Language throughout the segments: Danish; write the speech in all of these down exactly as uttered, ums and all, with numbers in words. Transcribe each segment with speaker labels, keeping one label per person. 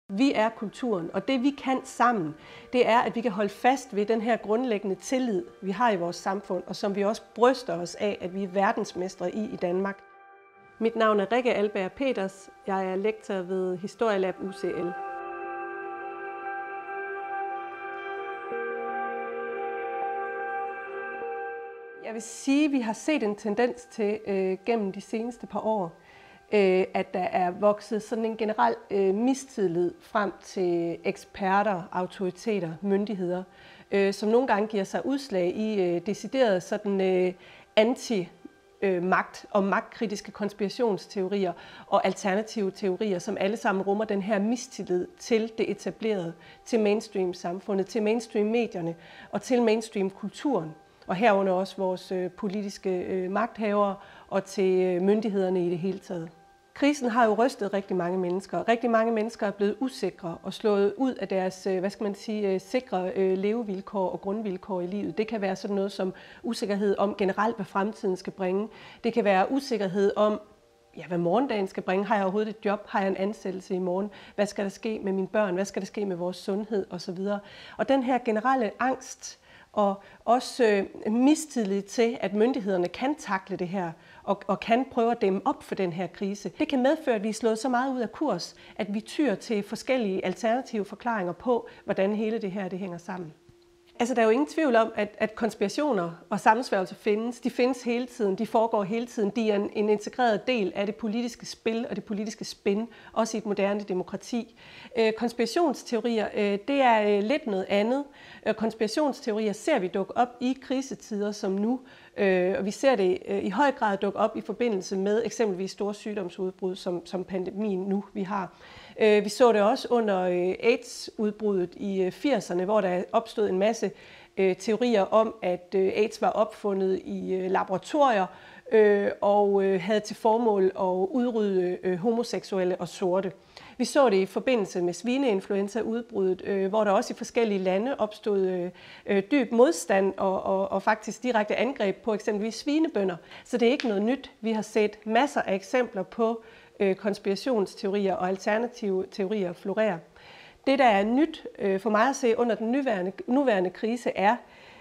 Speaker 1: Vi er kulturen, og det vi kan sammen, det er, at vi kan holde fast ved den her grundlæggende tillid, vi har i vores samfund, og som vi også bryster os af, at vi er verdensmestre i i Danmark. Mit navn er Rikke Alberg Peters. Jeg er lektor ved Historielab U C L. Jeg vil sige, at vi har set en tendens til øh, gennem de seneste par år, øh, at der er vokset sådan en generel øh, mistillid frem til eksperter, autoriteter, myndigheder, øh, som nogle gange giver sig udslag i øh, decideret sådan øh, anti magt og magtkritiske konspirationsteorier og alternative teorier, som alle sammen rummer den her mistillid til det etablerede, til mainstream-samfundet, til mainstream-medierne og til mainstream-kulturen, og herunder også vores politiske magthavere og til myndighederne i det hele taget. Krisen har jo rystet rigtig mange mennesker. Rigtig mange mennesker er blevet usikre og slået ud af deres, hvad skal man sige, sikre levevilkår og grundvilkår i livet. Det kan være sådan noget som usikkerhed om generelt, hvad fremtiden skal bringe. Det kan være usikkerhed om, ja, hvad morgendagen skal bringe. Har jeg overhovedet et job? Har jeg en ansættelse i morgen? Hvad skal der ske med mine børn? Hvad skal der ske med vores sundhed? Og så videre. Og den her generelle angst og også øh, mistillid til, at myndighederne kan takle det her og, og kan prøve at dæmme op for den her krise. Det kan medføre, at vi er slået så meget ud af kurs, at vi tyr til forskellige alternative forklaringer på, hvordan hele det her det hænger sammen. Altså, der er jo ingen tvivl om, at, at konspirationer og sammensværgelser findes. De findes hele tiden, de foregår hele tiden. De er en, en integreret del af det politiske spil og det politiske spin, også i et moderne demokrati. Øh, konspirationsteorier, øh, det er øh, lidt noget andet. Øh, konspirationsteorier ser vi dukke op i krisetider som nu, øh, og vi ser det øh, i høj grad dukke op i forbindelse med eksempelvis store sygdomsudbrud, som, som pandemien nu vi har. Vi så det også under AIDS-udbruddet i firserne, hvor der opstod en masse teorier om, at AIDS var opfundet i laboratorier og havde til formål at udrydde homoseksuelle og sorte. Vi så det i forbindelse med svineinfluenza-udbruddet, hvor der også i forskellige lande opstod dyb modstand og, og, og faktisk direkte angreb på eksempelvis svinebønder. Så det er ikke noget nyt. Vi har set masser af eksempler på konspirationsteorier og alternative teorier florerer. Det, der er nyt for mig at se under den nuværende, nuværende krise, er,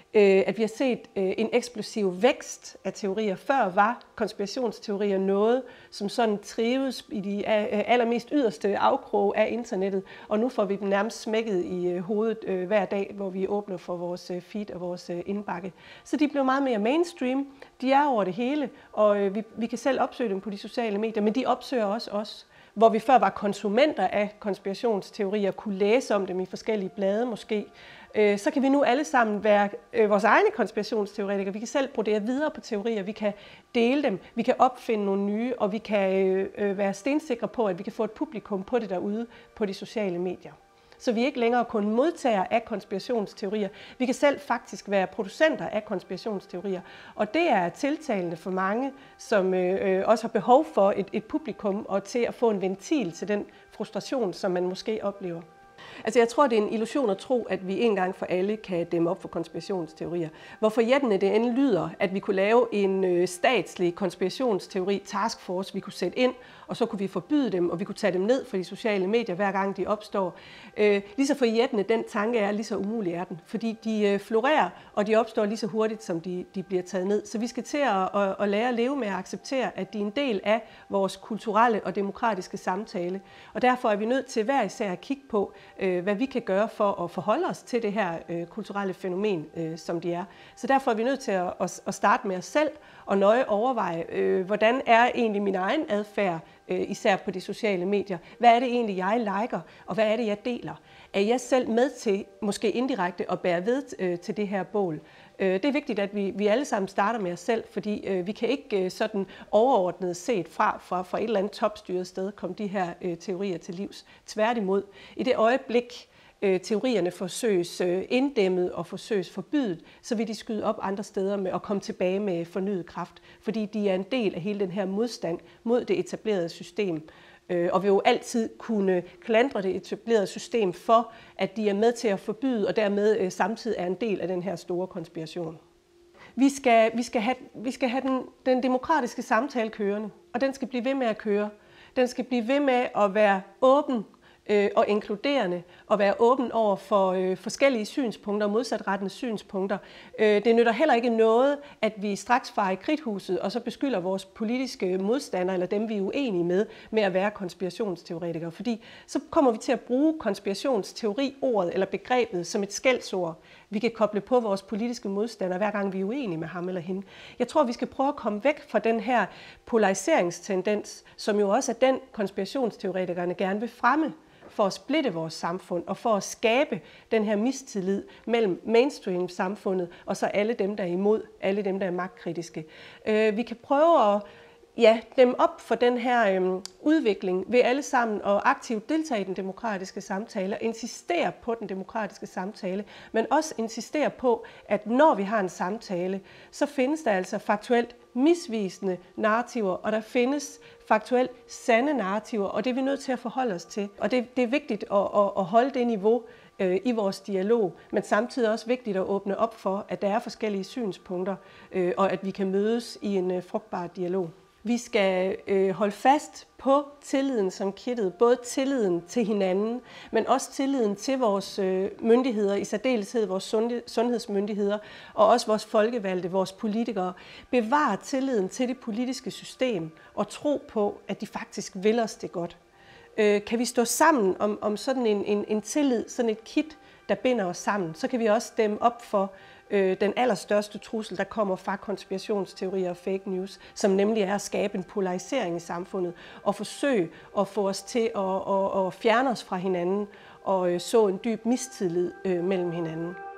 Speaker 1: at vi har set en eksplosiv vækst af teorier. Før var konspirationsteorier noget, som sådan trives i de allermest yderste afkroge af internettet, og nu får vi dem nærmest smækket i hovedet hver dag, hvor vi åbner for vores feed og vores indbakke. Så de blev meget mere mainstream. De er over det hele, og vi, vi kan selv opsøge dem på de sociale medier, men de opsøger også os. Hvor vi før var konsumenter af konspirationsteorier, kunne læse om dem i forskellige blade måske, så kan vi nu alle sammen være vores egne konspirationsteoretikere. Vi kan selv brodere videre på teorier, vi kan dele dem, vi kan opfinde nogle nye, og vi kan være stensikre på, at vi kan få et publikum på det derude på de sociale medier. Så vi er ikke længere kun modtagere af konspirationsteorier. Vi kan selv faktisk være producenter af konspirationsteorier. Og det er tiltalende for mange, som øh, også har behov for et, et publikum og til at få en ventil til den frustration, som man måske oplever. Altså, jeg tror, det er en illusion at tro, at vi en gang for alle kan dæmme op for konspirationsteorier. Hvor forjættende det end lyder, at vi kunne lave en statslig konspirationsteori taskforce, vi kunne sætte ind, og så kunne vi forbyde dem, og vi kunne tage dem ned fra de sociale medier, hver gang de opstår. Øh, lige så forjættende den tanke er, lige så umulig er den. Fordi de florerer, og de opstår lige så hurtigt, som de, de bliver taget ned. Så vi skal til at, at, at lære at leve med at acceptere, at de er en del af vores kulturelle og demokratiske samtale. Og derfor er vi nødt til hver især at kigge på, hvad vi kan gøre for at forholde os til det her øh, kulturelle fænomen, øh, som de er. Så derfor er vi nødt til at, at, at starte med os selv og nøje overveje, øh, hvordan er egentlig min egen adfærd, øh, især på de sociale medier. Hvad er det egentlig, jeg liker, og hvad er det, jeg deler? Er jeg selv med til, måske indirekte, at bære ved øh, til det her bål? Øh, det er vigtigt, at vi, vi alle sammen starter med os selv, fordi øh, vi kan ikke øh, sådan overordnet set fra, fra, fra et eller andet topstyret sted komme de her øh, teorier til livs. Tværtimod, i det øjeblik, øh, teorierne forsøges øh, inddæmmet og forsøges forbydet, så vil de skyde op andre steder med at komme tilbage med fornyet kraft, fordi de er en del af hele den her modstand mod det etablerede system. Og vil jo altid kunne klandre det etablerede system for, at de er med til at forbyde, og dermed samtidig er en del af den her store konspiration. Vi skal, vi skal have, vi skal have den, den demokratiske samtale kørende, og den skal blive ved med at køre. Den skal blive ved med at være åben øh, og inkluderende og være åben over for øh, forskellige synspunkter og modsatrettede synspunkter. Øh, det nytter heller ikke noget, at vi straks farer i kridthuset og så beskylder vores politiske modstandere eller dem, vi er uenige med, med at være konspirationsteoretikere. Fordi så kommer vi til at bruge konspirationsteori-ordet eller begrebet som et skældsord, vi kan koble på vores politiske modstandere, hver gang vi er uenige med ham eller hende. Jeg tror, vi skal prøve at komme væk fra den her polariseringstendens, som jo også er den, konspirationsteoretikerne gerne vil fremme, for at splitte vores samfund og for at skabe den her mistillid mellem mainstream-samfundet og så alle dem, der er imod, alle dem, der er magtkritiske. Vi kan prøve at ja, dem op for den her øhm, udvikling ved alle sammen og aktivt deltage i den demokratiske samtale og insistere på den demokratiske samtale, men også insistere på, at når vi har en samtale, så findes der altså faktuelt misvisende narrativer, og der findes faktuelt sande narrativer, og det er vi nødt til at forholde os til. Og det, det er vigtigt at, at, at holde det niveau øh, i vores dialog, men samtidig også vigtigt at åbne op for, at der er forskellige synspunkter, øh, og at vi kan mødes i en øh, frugtbar dialog. Vi skal øh, holde fast på tilliden som kittet, både tilliden til hinanden, men også tilliden til vores øh, myndigheder, i særdeleshed vores sundhedsmyndigheder, og også vores folkevalgte, vores politikere. Bevare tilliden til det politiske system og tro på, at de faktisk vil os det godt. Øh, kan vi stå sammen om, om sådan en, en, en tillid, sådan et kit, der binder os sammen, så kan vi også stemme op for øh, den allerstørste trussel, der kommer fra konspirationsteorier og fake news, som nemlig er at skabe en polarisering i samfundet og forsøge at få os til at, at, at fjerne os fra hinanden og øh, så en dyb mistillid øh, mellem hinanden.